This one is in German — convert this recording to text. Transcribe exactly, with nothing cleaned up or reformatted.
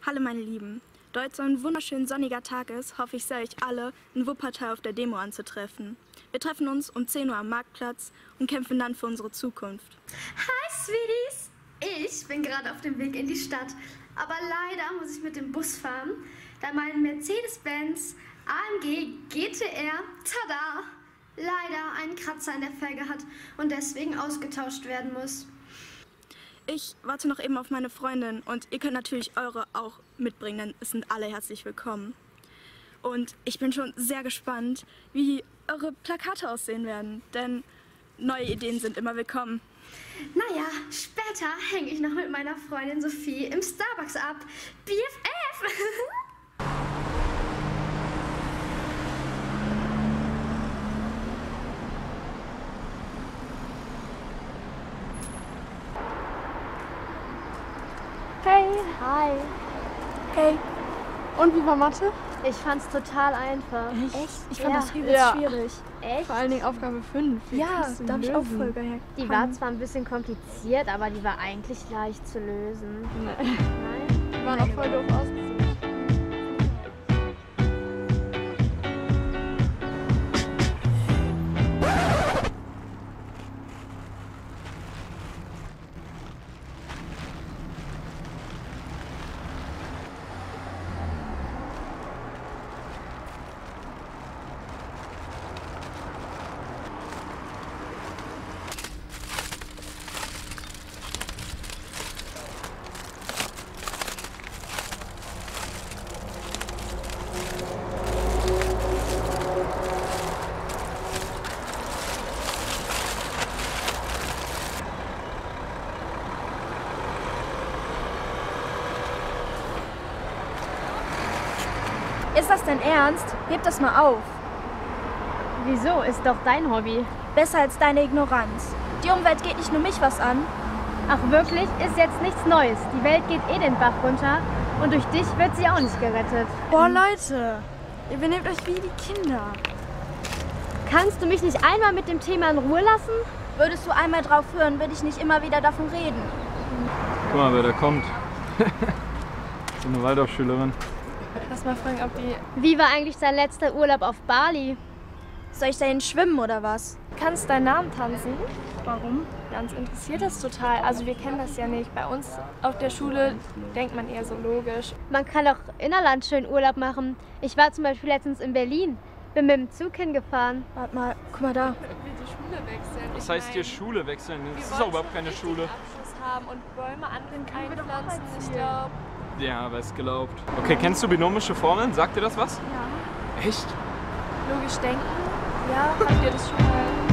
Hallo meine Lieben, da heute so ein wunderschön sonniger Tag ist, hoffe ich sehr, euch alle in Wuppertal auf der Demo anzutreffen. Wir treffen uns um zehn Uhr am Marktplatz und kämpfen dann für unsere Zukunft. Hi Sweeties! Ich bin gerade auf dem Weg in die Stadt, aber leider muss ich mit dem Bus fahren, da mein Mercedes-Benz A M G G T R, tada, leider einen Kratzer in der Felge hat und deswegen ausgetauscht werden muss. Ich warte noch eben auf meine Freundin und ihr könnt natürlich eure auch mitbringen, denn es sind alle herzlich willkommen. Und ich bin schon sehr gespannt, wie eure Plakate aussehen werden, denn neue Ideen sind immer willkommen. Naja, später hänge ich noch mit meiner Freundin Sophie im Starbucks ab. B F F! Hey. Hi. Hey. Und wie war Mathe? Ich fand's total einfach. Echt? Echt? Ich fand Ja. das übelst Ja. schwierig. Echt? Vor allen Dingen Aufgabe fünf. Wie Ja, kannst du da habe ich auch lösen? voll geil. Die war zwar ein bisschen kompliziert, aber die war eigentlich leicht zu lösen. Nee. Nein? Die waren auch voll doof ausgesucht. Ist das denn ernst? Heb das mal auf. Wieso? Ist doch dein Hobby. Besser als deine Ignoranz. Die Umwelt geht nicht nur mich was an. Ach wirklich? Ist jetzt nichts Neues. Die Welt geht eh den Bach runter und durch dich wird sie auch nicht gerettet. Boah, Leute. Ihr benehmt euch wie die Kinder. Kannst du mich nicht einmal mit dem Thema in Ruhe lassen? Würdest du einmal drauf hören, würde ich nicht immer wieder davon reden. Guck mal, wer da kommt. So eine Waldorfschülerin. Lass mal fragen, ob die... Wie war eigentlich dein letzter Urlaub auf Bali? Soll ich dahin schwimmen oder was? Kannst deinen Namen tanzen? Warum? Ja, uns interessiert das total. Also wir kennen das ja nicht. Bei uns auf der Schule denkt man eher so logisch. Man kann auch innerland schön Urlaub machen. Ich war zum Beispiel letztens in Berlin. Bin mit dem Zug hingefahren. Warte mal, guck mal da. Die Schule wechseln. Was heißt hier Schule wechseln? Das ist doch überhaupt keine Schule. Abschluss haben und Bäume anpflanzen. Ich glaube, Ja, wer es glaubt. Okay, kennst du binomische Formeln? Sagt dir das was? ja. Echt? Logisch denken. Ja, habt ihr das schon mal